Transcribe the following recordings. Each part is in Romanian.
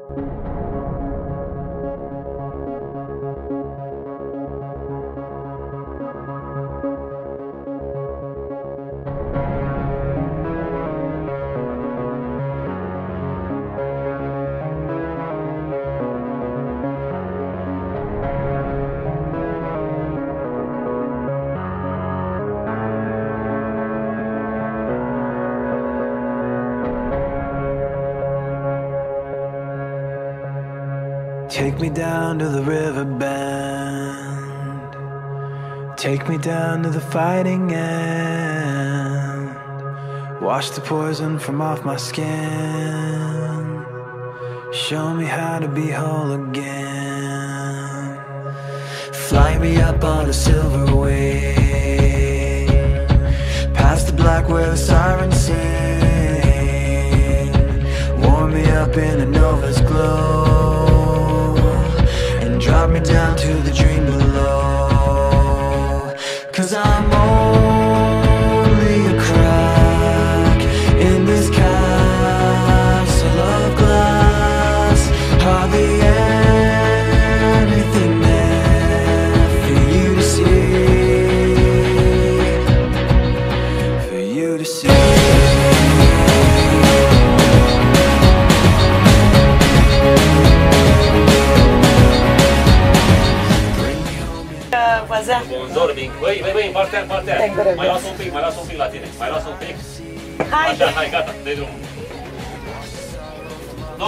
Take me down to the river bend. Take me down to the fighting end. Wash the poison from off my skin. Show me how to be whole again. Fly me up on a silver wing, past the black where the sirens sing. Warm me up in a nova's glow. Drop me down to the dream below. 'Cause I'm only a crack in this castle of glass. Hardly anything there for you to see. For you to see. Bonzor, bine. Băi, în partea aia. Mai lasă un pic la tine. Mai lasă un pic. Așa, hai, gata, dă-i drumul. Nu.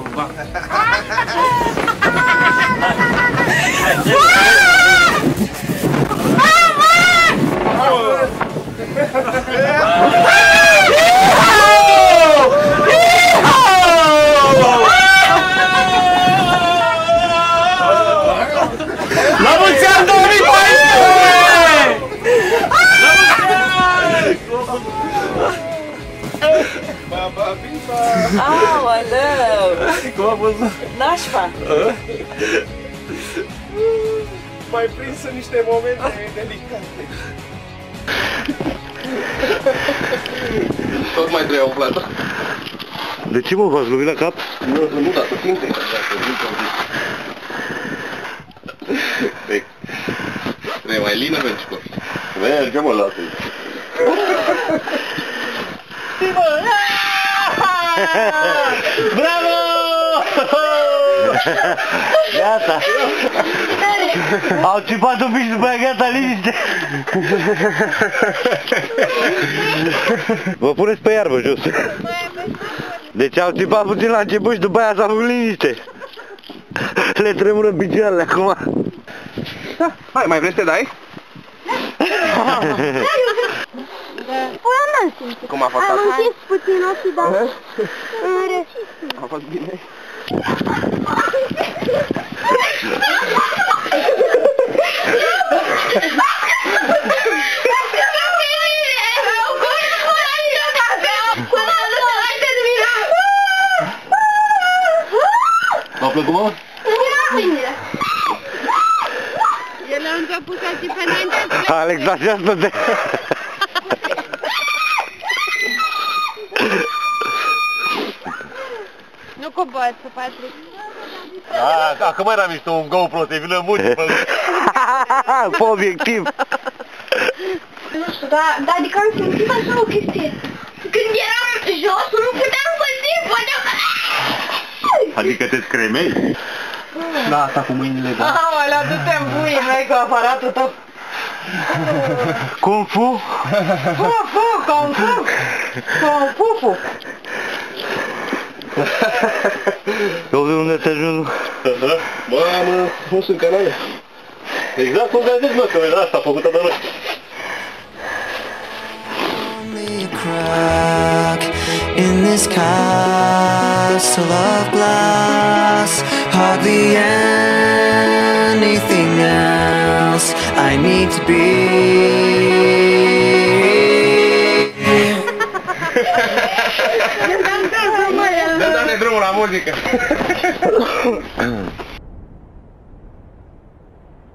La mulți ani 2014! Baba, biba! Aoleu! Cum a fost? Nașpa! Mai prins în niște momente delicate. Tot mai trebuie o plată. De ce mă v-ați lovit la cap? Nu, dar tu simte. Trebuie mai lină pentru copii. Merge mă, lasă-i. Bravo! Gata! Au țipat un pic și după aia gata, liniște! Vă puneți pe iarbă jos. Deci au țipat puțin la început și după aia s-a făcut liniște. Le tremură picioarele acum. Da, hai, mai vrei să te dai? Păi n-am simțit. Cum a fost asta? Am închis puțin ochii, dar am reușit. A fost bine. V-a plăcut, mă? El a început să țipe înainte. Alex, așează-te! Nu coboară, Patrick. Acum era mișto un GoPro, te vină muci pe pe obiectiv. Nu știu, dar adică am simțit așa o chestie. Când eram jos, nu puteam păzi, puteam... Adică te scremei? Da, asta cu mâinile, da. Aoleu, du-te în buie, măi, cu aparatul tău. Kung Fu? Kung Fu. Eu de unde te ajung? Bă, am fost în canale. Exact cum ți-am zis, mă, că era asta făcută de noi. In this castle of glass, hardly anything else I need to be. Dă-ne drumul la muzică.